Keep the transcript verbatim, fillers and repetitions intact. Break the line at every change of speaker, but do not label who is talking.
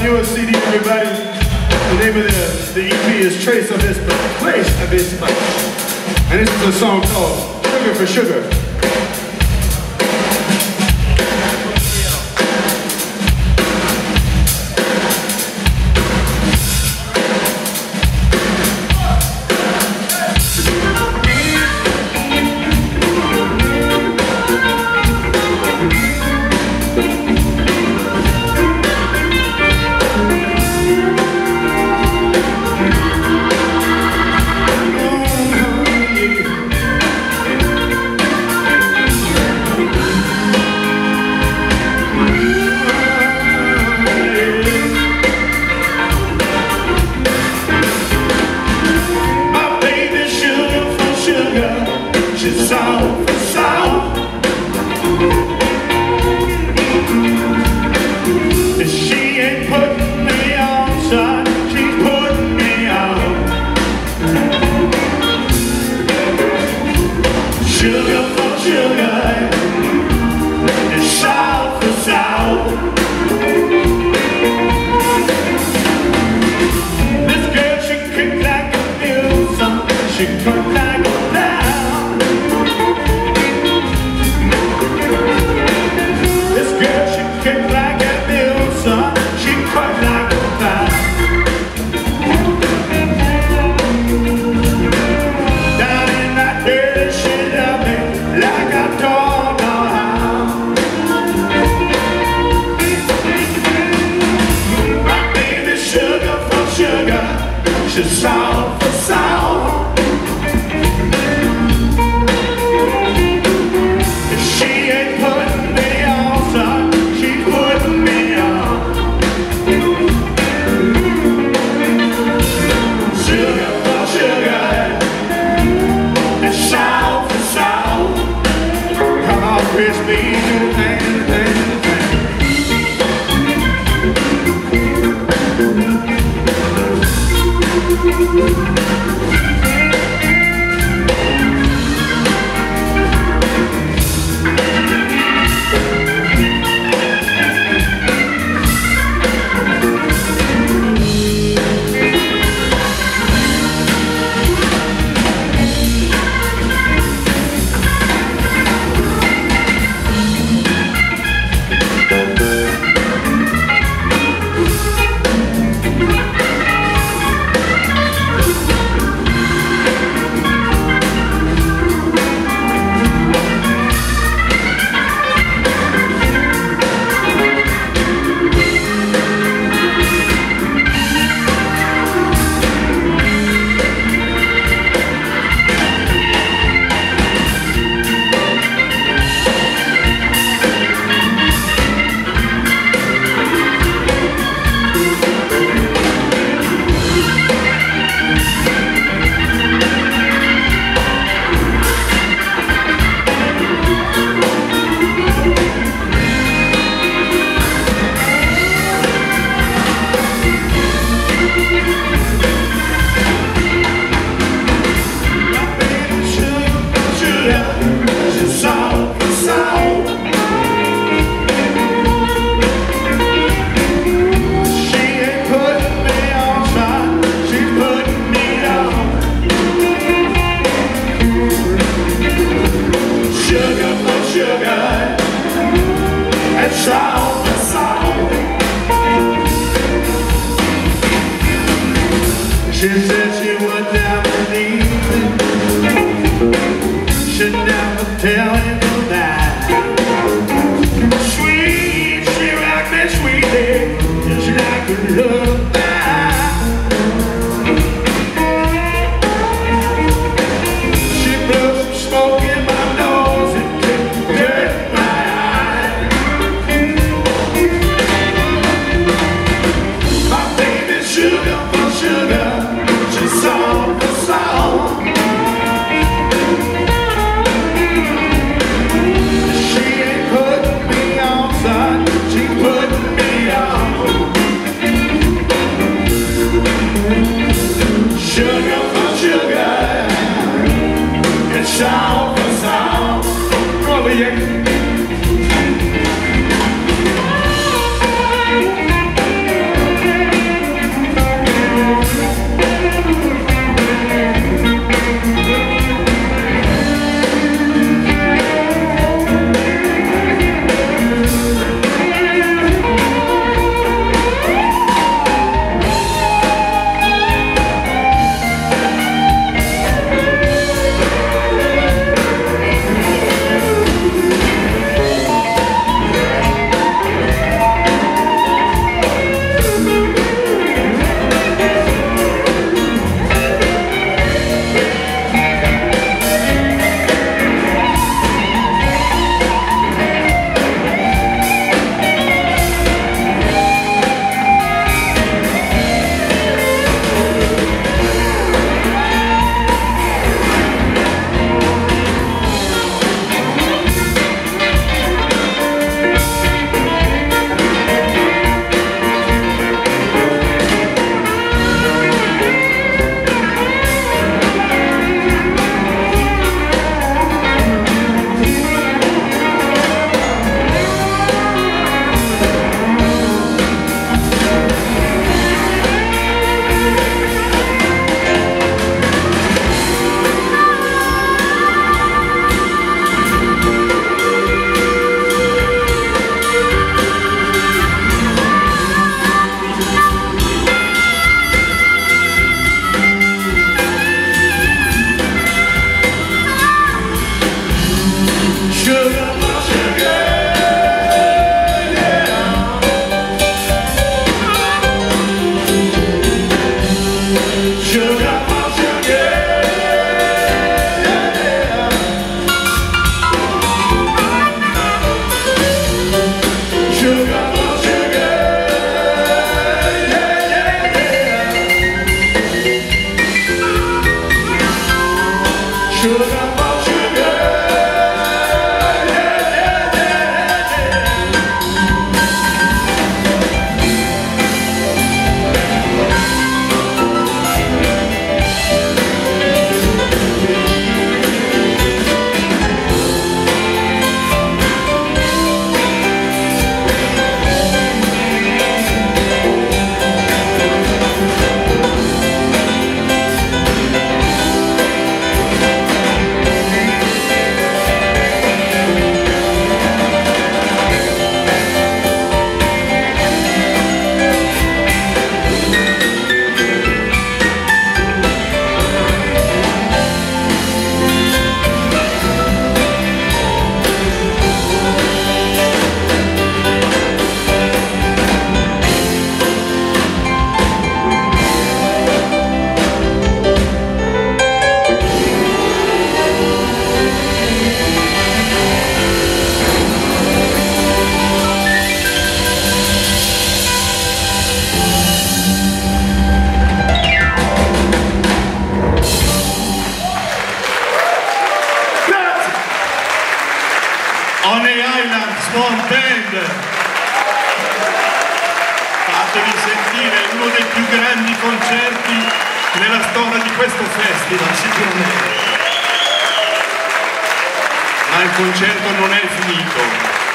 newest C D, everybody. The name of the, the E P is Trace of His Place of His Place. And this is a song called Sugar for Sugar. Sound for sound. She ain't putting me on, son. She putting me on. Sugar for sugar and sound for sound. Come on, crispy, do the thing, do the thing, do the thing. She said she would never leave me. She'd never tell him to die. Sweet, she rocked me sweetly, just like a lullaby. She blew some smoke in my nose and took dirt in my eye. My baby's sugar for sugar. Song for song. She ain't putting me on, son. She putting me on. dei più grandi concerti nella storia di questo festival, sicuramente. Ma il concerto non è finito.